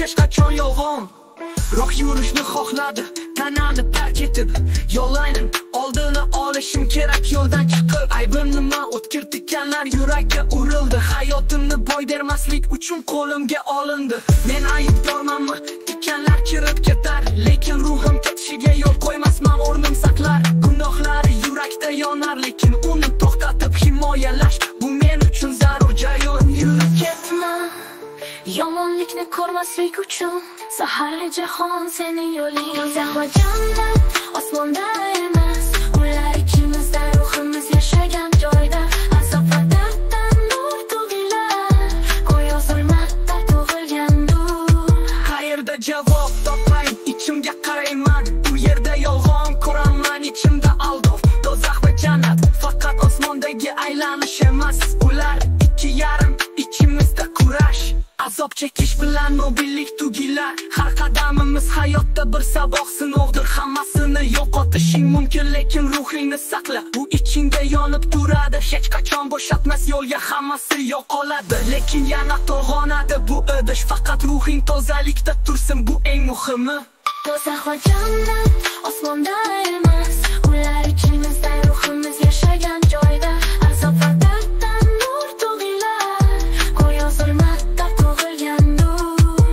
hech qachon yolg'on. Rock yurishni xohladi, tanani tark etib, yo'llaynim oldini olishim kerak yo'ldan chiqib. Aybim nima? O'tkir tikanlar yurakka urildi. Hayotimni boy bermaslik uchun qo'limga olindi. Men aybdormanmi? Tikanlar kirib ketar, lekin ruhim ketishiga yo'l qo'ymasman, o'rnim saqlar. Gunohlari yurakda yonar, lekin uni to'xtatib himoyalash bu men uchun zarur jarayon. Yurib ketma, yomonlikni ko'rmaslik uchun. Saharli jahon sening yo'ling, do'zax va jannat osmonda emas. Ular ichimizda, ruhimiz yashagan joyda. Azob va darddan nur tug'ilar, go'yo zulmatda tug'ilgandur. Qayerda javob topmay ichimga qarayman, bu yerda yolg'on ko'raman, ichimda aldov. Do'zax va jannat faqat osmondagi aylanish emas, ular ikki yarim ichimizda kurash. Azob chekish bilan mobillik tugilar. Har qadamimiz hayotda bir saboq sinovdir. Hammasini yo'qotishing mumkin, lekin ruhingni saqla. Bu ichingda yonib turadi, hech qachon bo'shatmas yo'lga, hammasi yo'qoladi, lekin yana to'g'onadi. Bu idish faqat ruhing tozalikda tursin, bu eng muhimi. Do'zax va jannat osmonda emas, ular ichimizda, ruhimiz yashagan joyda. Azob va darddan nur tug'ilar, go'yo zulmatda tug'ilgandur.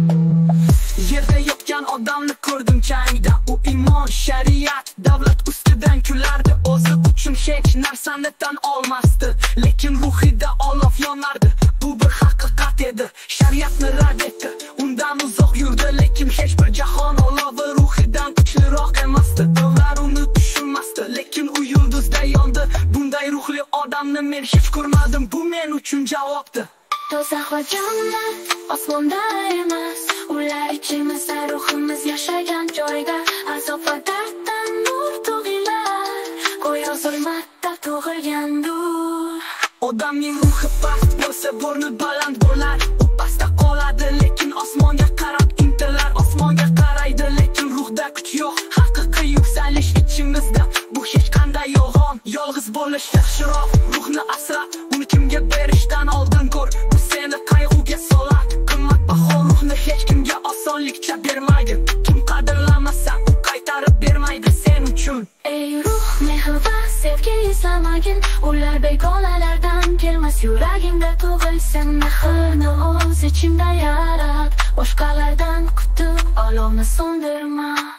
Yerda yotgan odamni ko'rdim changda, u iymon, shariat, davlat ustidan kulardi. O'zi uchun hech narsani tan olmasdi, lekin ruhida olov yonardi. Bu bir haqiqat edi, shariatni rad etdi, undan uzoq yurdi, lekin hech bir jahon olovi ruhidan kuchliroq emasdi. Ular uni tushunmasdi, lekin u yulduzda yondi. Bunday ruhli odamni men hech ko'rmadim, bu men uchun javobdir. Do'zax va jannat osmonda emas, ular ichimizda, ruhimiz yashagan joyda. Azob va darddan nur tug'ilar, go'yo zulmatda tug'ilgandur. Odamning ruhi past bo'lsa, burni baland bo'lar. U pastda qoladi, lekin osmonga qarab intilar. Osmonga qaraydi, lekin ruhda kuch yo'q. Haqiqiy yuksalish ichimizda, bu hech qanday yolg'on. Yolg'iz bo'lish yaxshiroq, ruhni asra, uni kimga berishdan oldin ko'r. Bu seni qayg'uga soladi, qimmatbaho ruhni hech kimga osonlikcha bermaydi. Kim qadrlamasa, u qaytarib bermaydi sen uchun. Ey ruh, mehr va sevgi izlamagin, ular begonalardan kelmas. Yuragingda tug'ilsin mehrni o'z ichingda yarat, boshqalardan kutib olovni so'ndirma.